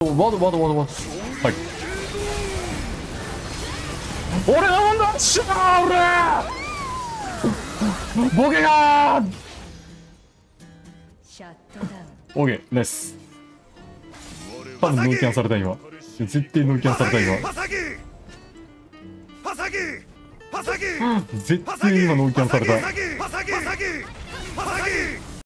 はい。俺なんだしゃー俺ボケがーオーケー、ナイス。多分ノーキャンされた今。絶対ノーキャンされた今。絶対今ノーキャンされた。